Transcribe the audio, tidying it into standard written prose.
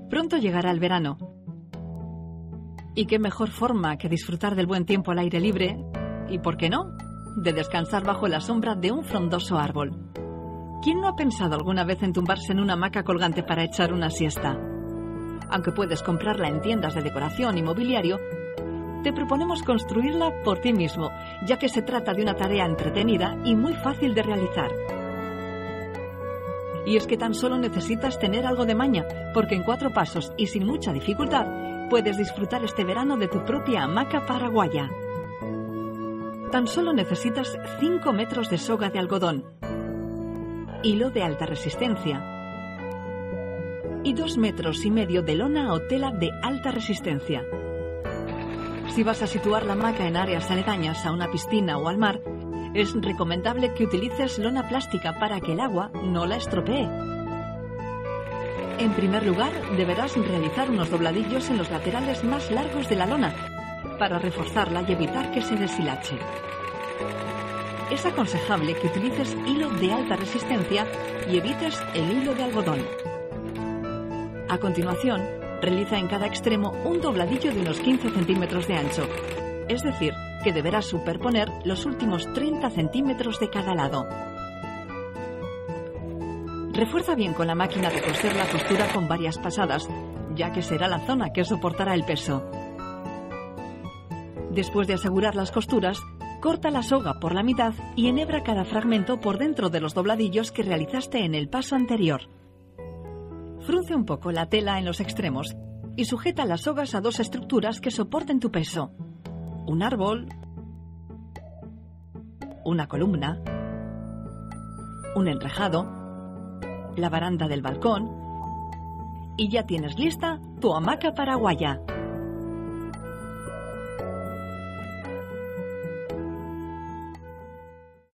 Pronto llegará el verano. ¿Y qué mejor forma que disfrutar del buen tiempo al aire libre y, por qué no, de descansar bajo la sombra de un frondoso árbol? ¿Quién no ha pensado alguna vez en tumbarse en una hamaca colgante para echar una siesta? Aunque puedes comprarla en tiendas de decoración y mobiliario, te proponemos construirla por ti mismo, ya que se trata de una tarea entretenida y muy fácil de realizar. Y es que tan solo necesitas tener algo de maña, porque en 4 pasos y sin mucha dificultad puedes disfrutar este verano de tu propia hamaca paraguaya. Tan solo necesitas 5 metros de soga de algodón, hilo de alta resistencia y 2,5 metros de lona o tela de alta resistencia. Si vas a situar la hamaca en áreas aledañas a una piscina o al mar, es recomendable que utilices lona plástica para que el agua no la estropee. En primer lugar, deberás realizar unos dobladillos en los laterales más largos de la lona para reforzarla y evitar que se deshilache. Es aconsejable que utilices hilo de alta resistencia y evites el hilo de algodón. A continuación, realiza en cada extremo un dobladillo de unos 15 centímetros de ancho, es decir, que deberás superponer los últimos 30 centímetros de cada lado. Refuerza bien con la máquina de coser la costura con varias pasadas, ya que será la zona que soportará el peso. Después de asegurar las costuras, corta la soga por la mitad y enhebra cada fragmento por dentro de los dobladillos que realizaste en el paso anterior. Frunce un poco la tela en los extremos y sujeta las sogas a 2 estructuras que soporten tu peso: un árbol, una columna, un enrejado, la baranda del balcón, y ya tienes lista tu hamaca paraguaya.